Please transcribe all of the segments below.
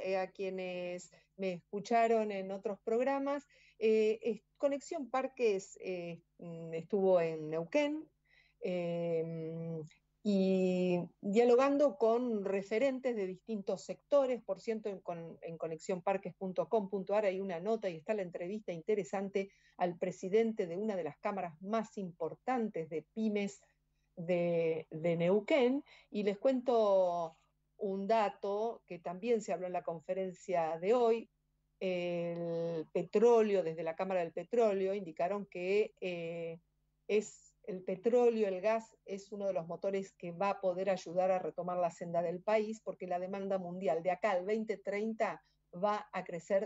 a quienes me escucharon en otros programas. Conexión Parques estuvo en Neuquén, eh, y dialogando con referentes de distintos sectores. Por cierto, en conexionparques.com.ar hay una nota y está la entrevista interesante al presidente de una de las cámaras más importantes de pymes de Neuquén, y les cuento un dato que también se habló en la conferencia de hoy. El petróleo, desde la Cámara del Petróleo, indicaron que es el petróleo, el gas, es uno de los motores que va a poder ayudar a retomar la senda del país, porque la demanda mundial de acá al 2030 va a crecer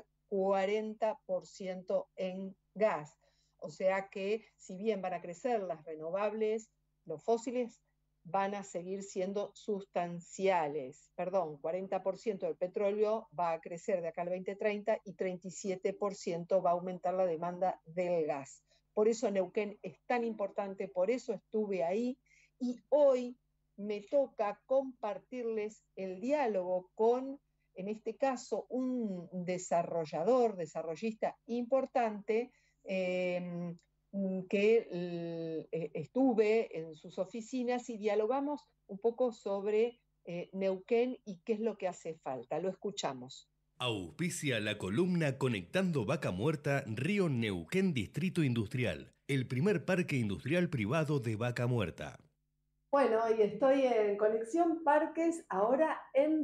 40% en gas. O sea que, si bien van a crecer las renovables, los fósiles van a seguir siendo sustanciales. Perdón, 40% del petróleo va a crecer de acá al 2030 y 37% va a aumentar la demanda del gas. Por eso Neuquén es tan importante, por eso estuve ahí, y hoy me toca compartirles el diálogo con, en este caso, un desarrollista importante, que estuve en sus oficinas y dialogamos un poco sobre Neuquén y qué es lo que hace falta. Lo escuchamos. Auspicia la columna Conectando Vaca Muerta, Río Neuquén Distrito Industrial, el primer parque industrial privado de Vaca Muerta. Bueno, y estoy en Conexión Parques, ahora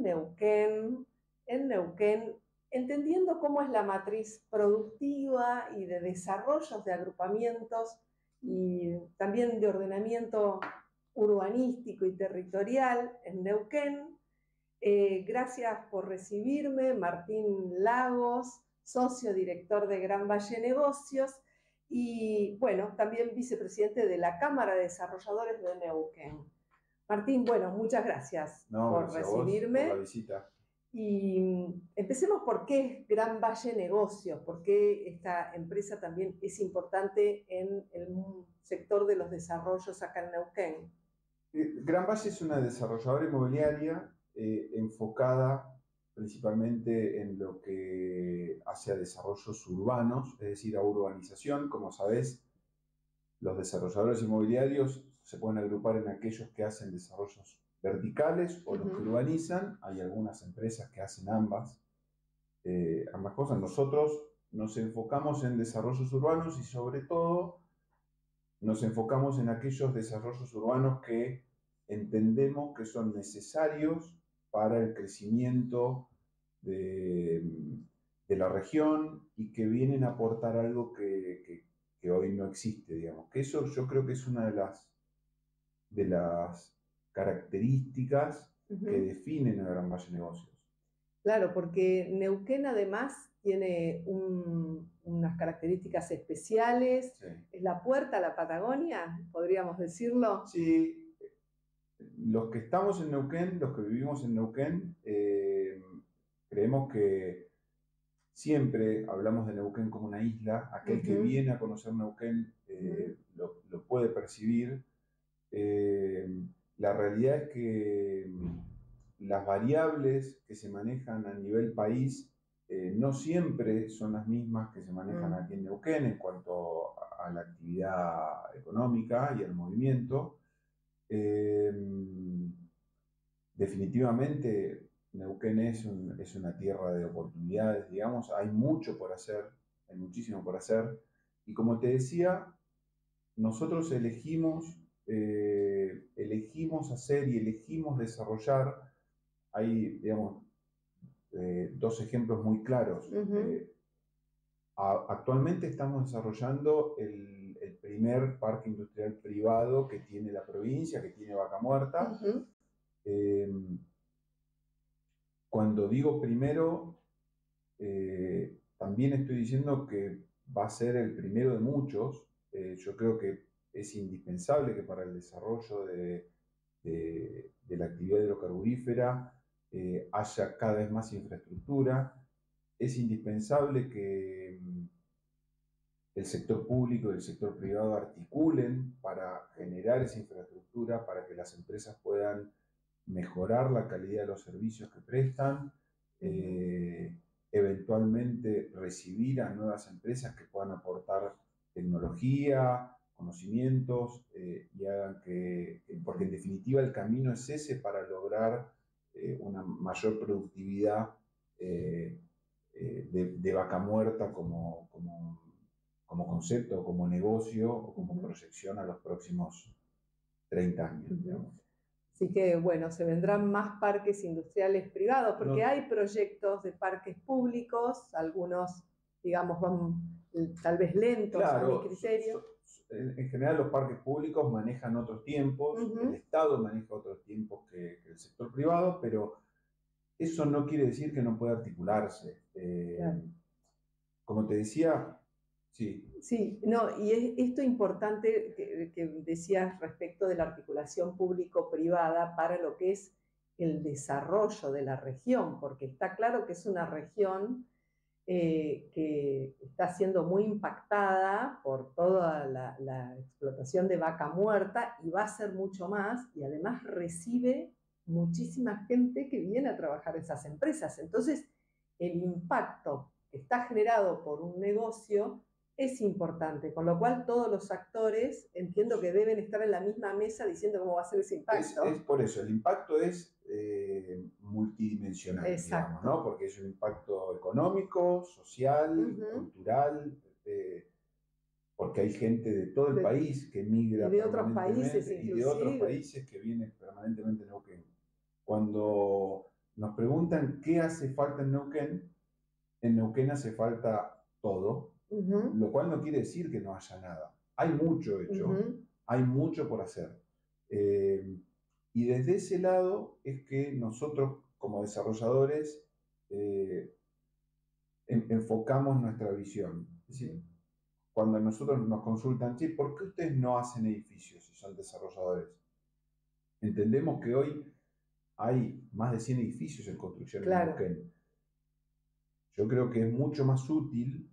en Neuquén, entendiendo cómo es la matriz productiva y de desarrollos de agrupamientos y también de ordenamiento urbanístico y territorial en Neuquén. Gracias por recibirme, Martín Lagos, socio director de Gran Valle Negocios y, bueno, también vicepresidente de la Cámara de Desarrolladores de Neuquén. Martín, bueno, muchas gracias por recibirme. Por la visita. Y empecemos por qué es Gran Valle Negocios, por qué esta empresa también es importante en el sector de los desarrollos acá en Neuquén. Gran Valle es una desarrolladora inmobiliaria enfocada principalmente en lo que hace a desarrollos urbanos, es decir, a urbanización. Como sabés, los desarrolladores inmobiliarios se pueden agrupar en aquellos que hacen desarrollos verticales o los que urbanizan. Hay algunas empresas que hacen ambas cosas. Nosotros nos enfocamos en desarrollos urbanos y sobre todo nos enfocamos en aquellos desarrollos urbanos que entendemos que son necesarios para el crecimiento de la región y que vienen a aportar algo que hoy no existe, digamos. Que eso yo creo que es una de las características que definen a Gran Valle Negocios. Claro, porque Neuquén además tiene unas características especiales. Sí. Es la puerta a la Patagonia, podríamos decirlo. Sí, los que estamos en Neuquén, los que vivimos en Neuquén, creemos que siempre hablamos de Neuquén como una isla. Aquel que viene a conocer Neuquén lo puede percibir. La realidad es que las variables que se manejan a nivel país no siempre son las mismas que se manejan aquí en Neuquén en cuanto a la actividad económica y al movimiento. Definitivamente Neuquén es una tierra de oportunidades, digamos. Hay mucho por hacer, hay muchísimo por hacer. Y como te decía, nosotros elegimos hacer y elegimos desarrollar. Hay, digamos, dos ejemplos muy claros. Actualmente estamos desarrollando el primer parque industrial privado que tiene la provincia, que tiene Vaca Muerta. Cuando digo primero, también estoy diciendo que va a ser el primero de muchos. Yo creo que es indispensable que para el desarrollo de la actividad hidrocarburífera haya cada vez más infraestructura. Es indispensable que el sector público y el sector privado articulen para generar esa infraestructura, para que las empresas puedan mejorar la calidad de los servicios que prestan. eventualmente recibir a nuevas empresas que puedan aportar tecnología, conocimientos y hagan porque en definitiva el camino es ese para lograr una mayor productividad de Vaca Muerta como concepto, como negocio o como proyección a los próximos 30 años, digamos. Así que, bueno, se vendrán más parques industriales privados, porque hay proyectos de parques públicos, algunos, digamos, van tal vez lentos, claro, a mi criterio. En general los parques públicos manejan otros tiempos, el Estado maneja otros tiempos que el sector privado, pero eso no quiere decir que no pueda articularse. Claro. Como te decía, sí. Sí, no, y esto importante que decías respecto de la articulación público-privada para lo que es el desarrollo de la región, porque está claro que es una región que está siendo muy impactada por toda la explotación de vaca muerta y va a ser mucho más, y además recibe muchísima gente que viene a trabajar en esas empresas. Entonces, el impacto que está generado por un negocio es importante, con lo cual todos los actores entiendo que deben estar en la misma mesa diciendo cómo va a ser ese impacto. Es por eso, el impacto es multidimensional, Exacto. digamos, ¿no? Porque es un impacto económico, social, cultural, porque hay gente de todo el país que migra y de otros países y de otros países que vienen permanentemente a Neuquén. Cuando nos preguntan qué hace falta en Neuquén hace falta todo, lo cual no quiere decir que no haya nada. Hay mucho hecho, hay mucho por hacer. Y desde ese lado es que nosotros como desarrolladores enfocamos nuestra visión. Es decir, cuando nosotros nos consultan, sí, ¿por qué ustedes no hacen edificios si son desarrolladores? Entendemos que hoy hay más de 100 edificios en construcción en Neuquén. Yo creo que es mucho más útil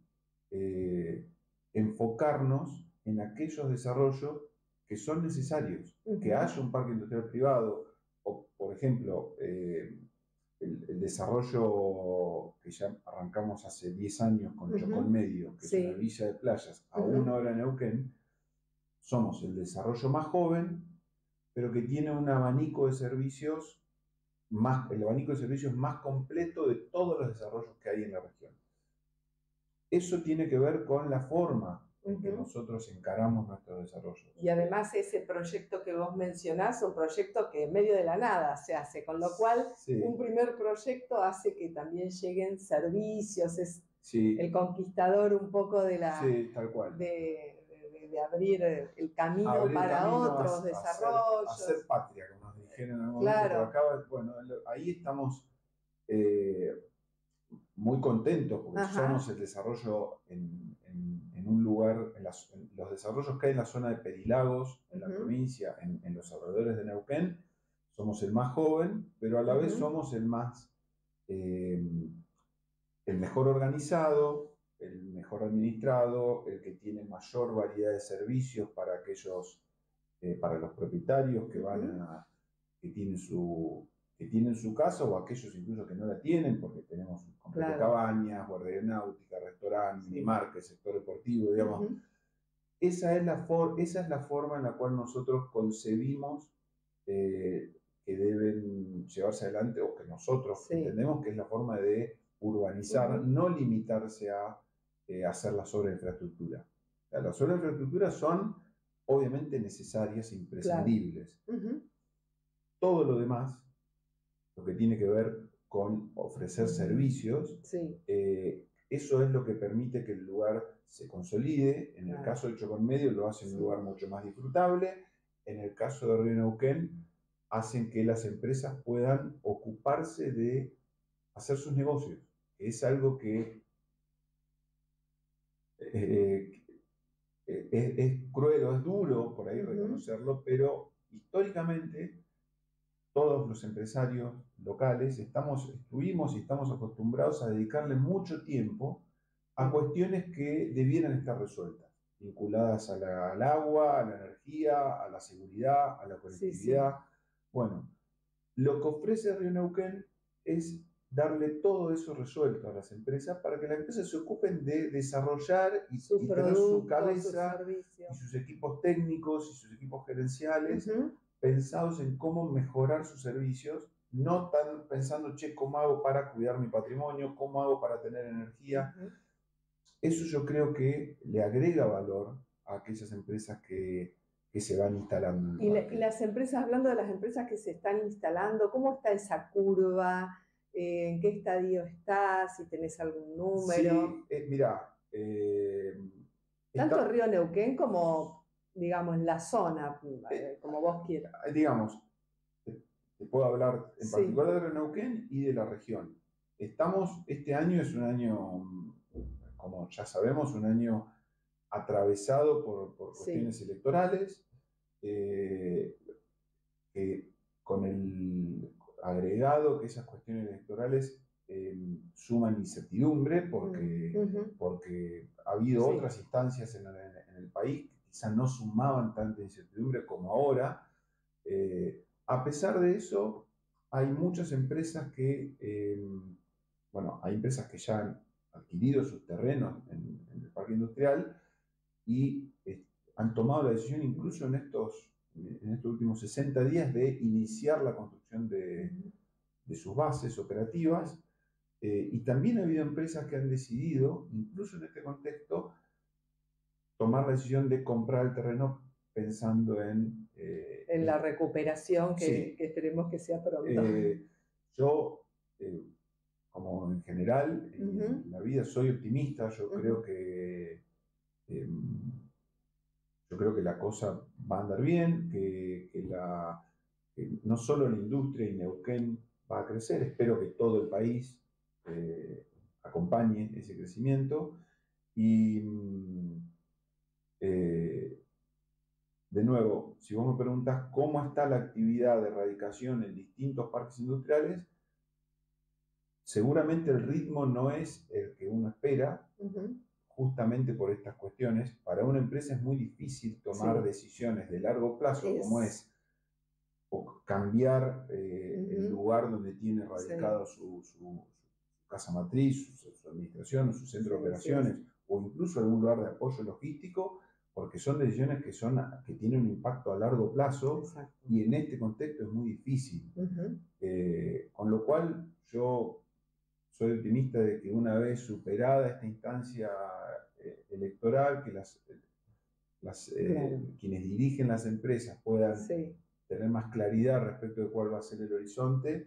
enfocarnos en aquellos desarrollos que son necesarios, que haya un parque industrial privado, o por ejemplo, el desarrollo que ya arrancamos hace 10 años con Chocón Medio, que es una villa de playas a 1 hora de Neuquén. Somos el desarrollo más joven, pero que tiene un abanico de servicios el abanico de servicios más completo de todos los desarrollos que hay en la región. Eso tiene que ver con la forma en que nosotros encaramos nuestros desarrollos. Y además ese proyecto que vos mencionás es un proyecto que en medio de la nada se hace, con lo cual un primer proyecto hace que también lleguen servicios, es el conquistador un poco de la... tal cual. De abrir el camino para otros desarrollos. Hacer patria, como nos dijeron en algún momento por acá. Bueno, ahí estamos muy contentos porque somos el desarrollo en un lugar, los desarrollos que hay en la zona de Perilagos, en la provincia, en los alrededores de Neuquén, somos el más joven, pero a la vez somos el mejor organizado, el mejor administrado, el que tiene mayor variedad de servicios para para los propietarios que tienen su casa, o aquellos incluso que no la tienen, porque tenemos completo cabañas, guardería náutica, restaurante, minimarket, sector deportivo, digamos. Esa es la forma en la cual nosotros concebimos que deben llevarse adelante, o que nosotros entendemos que es la forma de urbanizar, no limitarse a hacer las obras de infraestructura. O sea, las obras de infraestructura son obviamente necesarias e imprescindibles. Todo lo demás, lo que tiene que ver con ofrecer servicios, eso es lo que permite que el lugar se consolide. En el caso de Chocón Medio lo hace en un lugar mucho más disfrutable. En el caso de Río Neuquén, hacen que las empresas puedan ocuparse de hacer sus negocios, que es algo que es cruel o es duro por ahí reconocerlo, pero históricamente todos los empresarios locales estuvimos y estamos acostumbrados a dedicarle mucho tiempo a cuestiones que debieran estar resueltas, vinculadas al agua, a la energía, a la seguridad, a la conectividad. Bueno, lo que ofrece Río Neuquén es darle todo eso resuelto a las empresas para que las empresas se ocupen de desarrollar y tener su cabeza y sus equipos técnicos y sus equipos gerenciales pensados en cómo mejorar sus servicios, no tan pensando, che, ¿cómo hago para cuidar mi patrimonio? ¿Cómo hago para tener energía? Eso yo creo que le agrega valor a aquellas empresas que se van instalando. Y las empresas, hablando de las empresas que se están instalando, ¿cómo está esa curva? ¿En qué estadio está? Si tenés algún número. Sí, mirá. Tanto Río Neuquén como, digamos, la zona, como vos quieras. Digamos, te puedo hablar en particular de Río Neuquén y de la región. Este año es un año, como ya sabemos, un año atravesado por cuestiones electorales, con el agregado que esas cuestiones electorales suman incertidumbre porque ha habido otras instancias en el país que quizás no sumaban tanta incertidumbre como ahora. A pesar de eso, hay muchas empresas hay empresas que ya han adquirido sus terrenos en el parque industrial y han tomado la decisión incluso en estos últimos 60 días de iniciar la construcción de sus bases operativas. Y también ha habido empresas que han decidido, incluso en este contexto, tomar la decisión de comprar el terreno pensando en la recuperación que esperemos que sea pronto. Yo, como en general, en la vida soy optimista. Yo creo que la cosa va a andar bien, que no solo la industria y Neuquén va a crecer, espero que todo el país acompañe ese crecimiento. Y de nuevo, si vos me preguntas cómo está la actividad de erradicación en distintos parques industriales, seguramente el ritmo no es el que uno espera, justamente por estas cuestiones. Para una empresa es muy difícil tomar decisiones de largo plazo, como es o cambiar el lugar donde tiene radicado su casa matriz, su administración, su centro de operaciones, o incluso algún lugar de apoyo logístico, porque son decisiones que tienen un impacto a largo plazo. Y en este contexto es muy difícil. Con lo cual yo soy optimista de que una vez superada esta instancia electoral, que quienes dirigen las empresas puedan tener más claridad respecto de cuál va a ser el horizonte,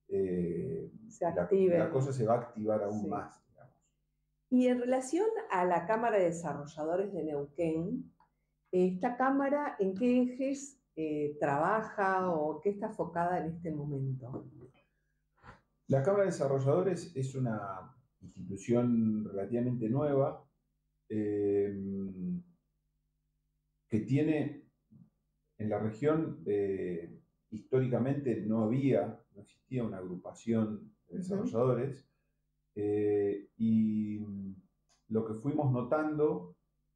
la cosa se va a activar aún más. Digamos. Y en relación a la Cámara de Desarrolladores de Neuquén, ¿esta Cámara en qué ejes trabaja o qué está enfocada en este momento? La Cámara de Desarrolladores es una institución relativamente nueva que tiene en la región, históricamente no existía una agrupación de desarrolladores, y lo que fuimos notando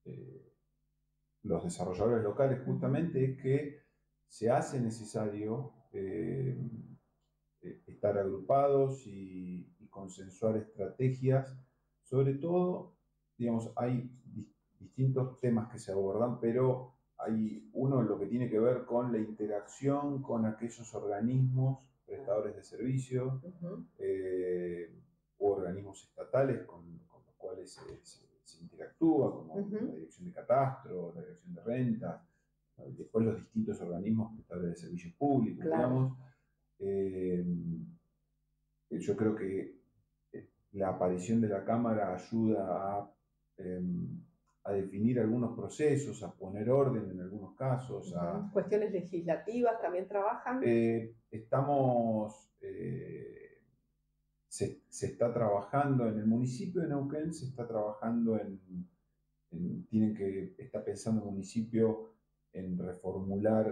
los desarrolladores locales justamente es que se hace necesario estar agrupados y consensuar estrategias. Sobre todo, digamos, hay distintos temas que se abordan, pero hay uno en lo que tiene que ver con la interacción con aquellos organismos prestadores de servicios u organismos estatales con los cuales se interactúa, como la Dirección de Catastro, la Dirección de Rentas, después los distintos organismos prestadores de servicios públicos, digamos. Yo creo que la aparición de la Cámara ayuda a definir algunos procesos, a poner orden en algunos casos. ¿Cuestiones legislativas también trabajan? Se está trabajando en el municipio de Neuquén, se está trabajando está pensando el municipio en reformular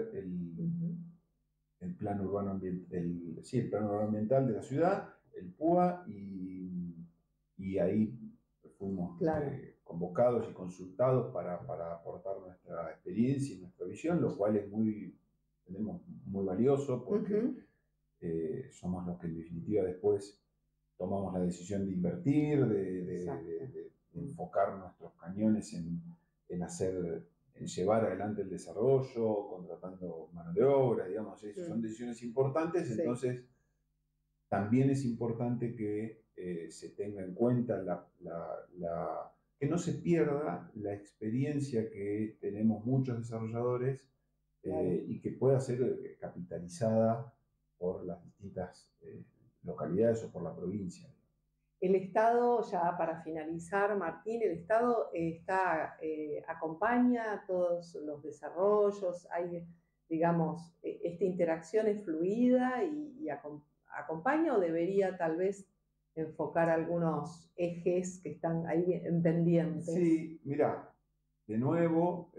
el plan urbano el plan urbano ambiental de la ciudad, el PUA, y ahí fuimos convocados y consultados para aportar nuestra experiencia y nuestra visión, lo cual es muy valioso porque somos los que en definitiva después tomamos la decisión de invertir, de enfocar nuestros cañones en llevar adelante el desarrollo, contratando mano de obra, digamos, eso son decisiones importantes, sí. Entonces también es importante que se tenga en cuenta que no se pierda la experiencia que tenemos muchos desarrolladores, claro. Y que pueda ser capitalizada por las distintas localidades o por la provincia. El Estado, ya para finalizar, Martín, el Estado acompaña todos los desarrollos, hay, digamos, esta interacción es fluida y acompaña, o debería tal vez enfocar algunos ejes que están ahí pendientes. Sí, mira, de nuevo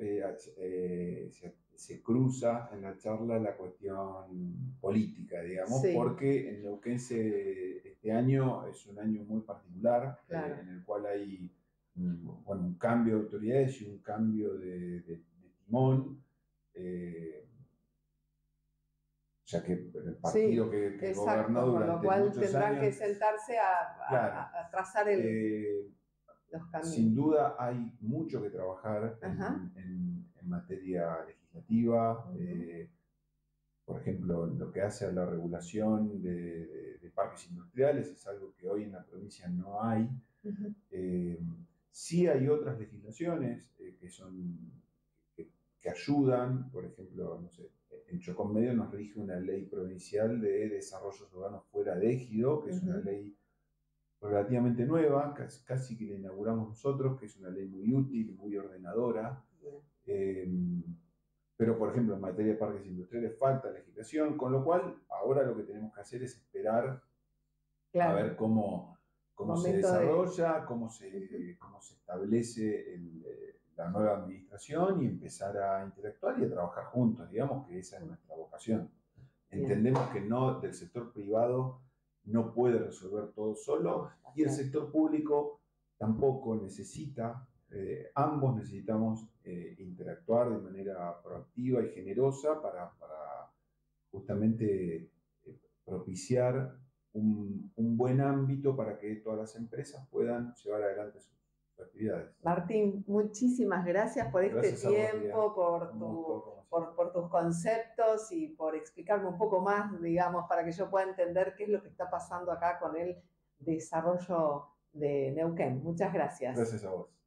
se cruza en la charla la cuestión política, digamos, sí. Porque en Neuquén este año es un año muy particular, claro. En el cual hay un cambio de autoridades y un cambio de timón. Ya que el partido sí, que gobernó durante con lo cual muchos tendrán años, que sentarse a trazar los caminos. Sin duda hay mucho que trabajar en materia legislativa. Por ejemplo, lo que hace a la regulación de parques industriales es algo que hoy en la provincia no hay. Sí hay otras legislaciones que ayudan, por ejemplo, no sé, en Chocón Medio nos rige una ley provincial de desarrollos urbanos fuera de ejido, que es una ley relativamente nueva, casi que la inauguramos nosotros, que es una ley muy útil, muy ordenadora. Pero, por ejemplo, en materia de parques industriales falta legislación, con lo cual ahora lo que tenemos que hacer es esperar a ver cómo se desarrolla, cómo se establece la nueva administración y empezar a interactuar y a trabajar juntos, digamos que esa es nuestra vocación. Entendemos que del sector privado no puede resolver todo solo y el sector público tampoco necesita, ambos necesitamos interactuar de manera proactiva y generosa para justamente propiciar un buen ámbito para que todas las empresas puedan llevar adelante sus actividades. Martín, muchísimas gracias por este tiempo, por tus conceptos y por explicarme un poco más, digamos, para que yo pueda entender qué es lo que está pasando acá con el desarrollo de Neuquén. Muchas gracias. Gracias a vos.